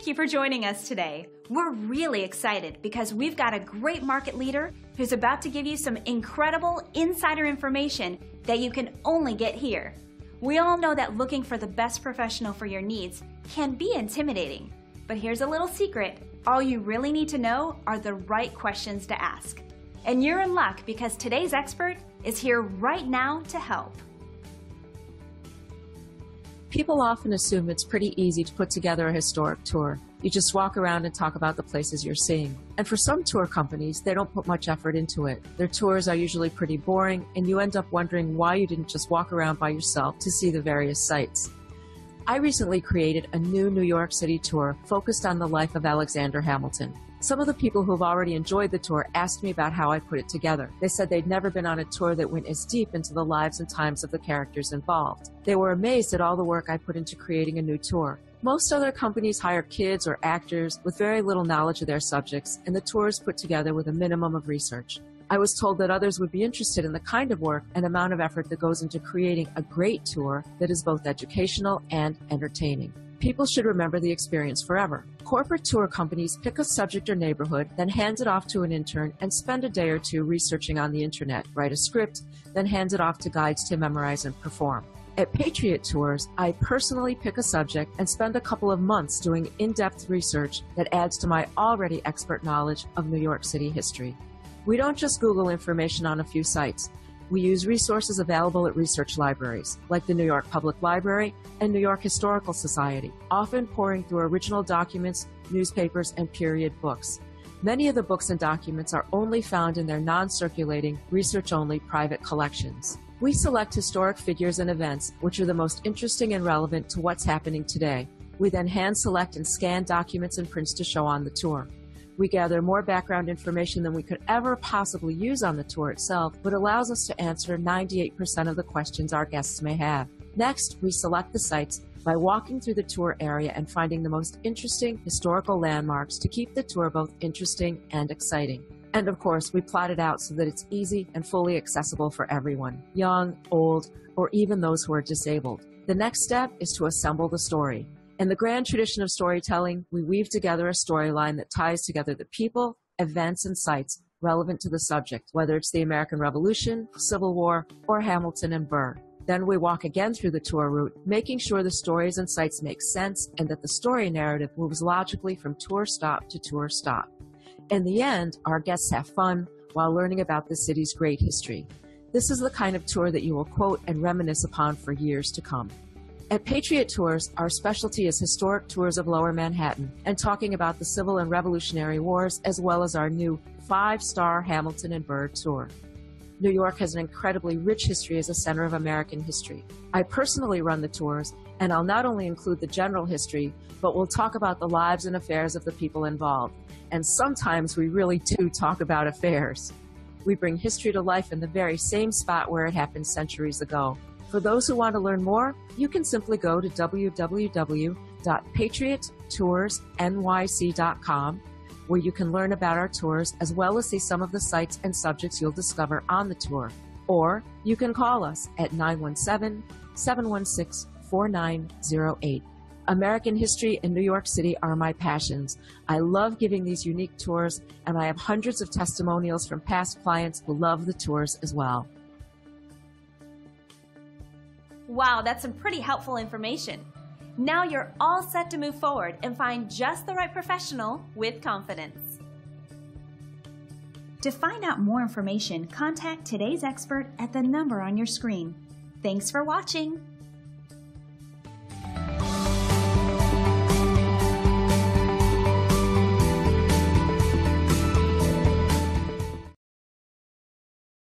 Thank you for joining us today. We're really excited because we've got a great market leader who's about to give you some incredible insider information that you can only get here. We all know that looking for the best professional for your needs can be intimidating, but here's a little secret. All you really need to know are the right questions to ask. And you're in luck because today's expert is here right now to help. People often assume it's pretty easy to put together a historic tour. You just walk around and talk about the places you're seeing. And for some tour companies, they don't put much effort into it. Their tours are usually pretty boring, and you end up wondering why you didn't just walk around by yourself to see the various sites. I recently created a new New York City tour focused on the life of Alexander Hamilton. Some of the people who've already enjoyed the tour asked me about how I put it together. They said they'd never been on a tour that went as deep into the lives and times of the characters involved. They were amazed at all the work I put into creating a new tour. Most other companies hire kids or actors with very little knowledge of their subjects, and the tour is put together with a minimum of research. I was told that others would be interested in the kind of work and amount of effort that goes into creating a great tour that is both educational and entertaining. People should remember the experience forever. Corporate tour companies pick a subject or neighborhood, then hand it off to an intern and spend a day or two researching on the internet, write a script, then hand it off to guides to memorize and perform. At Patriot Tours, I personally pick a subject and spend a couple of months doing in-depth research that adds to my already expert knowledge of New York City history. We don't just Google information on a few sites. We use resources available at research libraries, like the New York Public Library and New York Historical Society, often pouring through original documents, newspapers, and period books. Many of the books and documents are only found in their non-circulating, research-only private collections. We select historic figures and events which are the most interesting and relevant to what's happening today. We then hand-select and scan documents and prints to show on the tour. We gather more background information than we could ever possibly use on the tour itself, but allows us to answer 98% of the questions our guests may have. Next, we select the sites by walking through the tour area and finding the most interesting historical landmarks to keep the tour both interesting and exciting. And of course, we plot it out so that it's easy and fully accessible for everyone, young, old, or even those who are disabled. The next step is to assemble the story. In the grand tradition of storytelling, we weave together a storyline that ties together the people, events, and sites relevant to the subject, whether it's the American Revolution, Civil War, or Hamilton and Burr. Then we walk again through the tour route, making sure the stories and sites make sense and that the story narrative moves logically from tour stop to tour stop. In the end, our guests have fun while learning about the city's great history. This is the kind of tour that you will quote and reminisce upon for years to come. At Patriot Tours, our specialty is historic tours of Lower Manhattan and talking about the Civil and Revolutionary Wars, as well as our new 5-star Hamilton and Burr tour. New York has an incredibly rich history as a center of American history. I personally run the tours, and I'll not only include the general history, but we'll talk about the lives and affairs of the people involved. And sometimes we really do talk about affairs. We bring history to life in the very same spot where it happened centuries ago. For those who want to learn more, you can simply go to www.patriottoursnyc.com, where you can learn about our tours as well as see some of the sites and subjects you'll discover on the tour. Or you can call us at 917-716-4908. American history and New York City are my passions. I love giving these unique tours, and I have hundreds of testimonials from past clients who love the tours as well. Wow, that's some pretty helpful information. Now you're all set to move forward and find just the right professional with confidence. To find out more information, contact today's expert at the number on your screen. Thanks for watching.